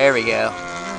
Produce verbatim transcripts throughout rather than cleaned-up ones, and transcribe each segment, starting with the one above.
There we go.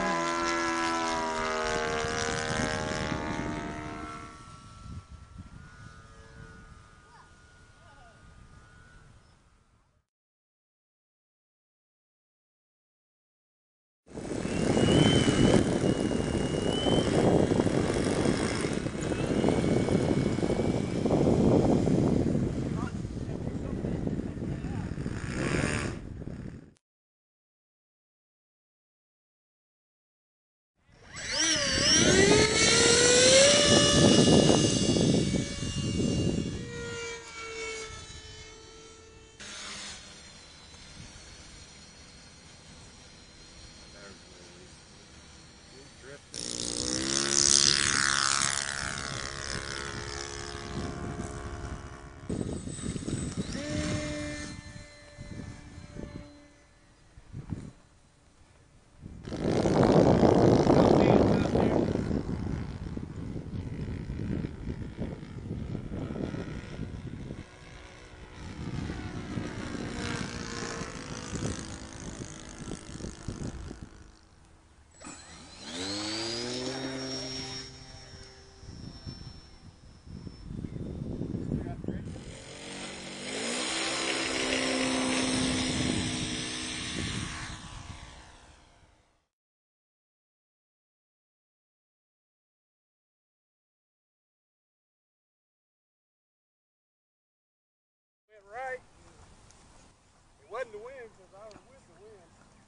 Right. It wasn't the wind because I was with the wind.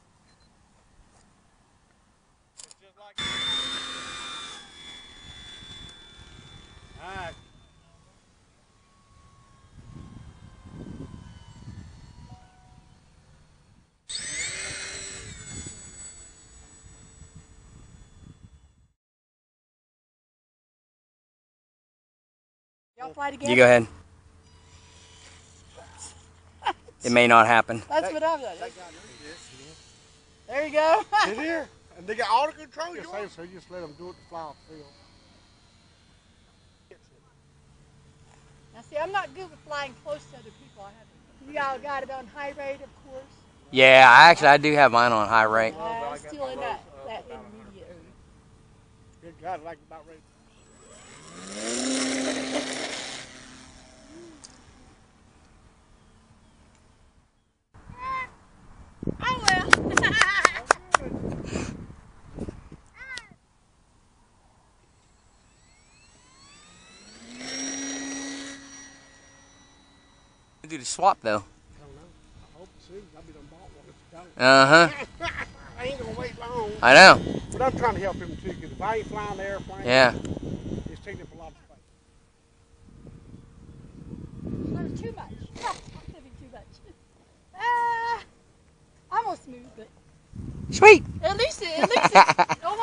It's just like alright. Y'all fly together? You go ahead. It may not happen. That's That, what I'm doing. That guy There you go. Sit here. And they got all the control. You say so you just let them do it to fly off the field. Now see, I'm not good with flying close to other people. I haven't. You all got it on high rate, of course. Yeah, I actually I do have mine on high rate. Uh, I'm still in that, that intermediate area. Good God, like about ready. Oh well. Do the swap though. I don't know. I hope soon. I'll be done bought one if you don't. Uh huh. I ain't gonna wait long. I know. But I'm trying to help him too, because if I ain't flying the airplane, Yeah. it's taking up a lot of space. Not too much. No, not living too much. Ah, almost smooth, but Sweet. at least it, at least it's almost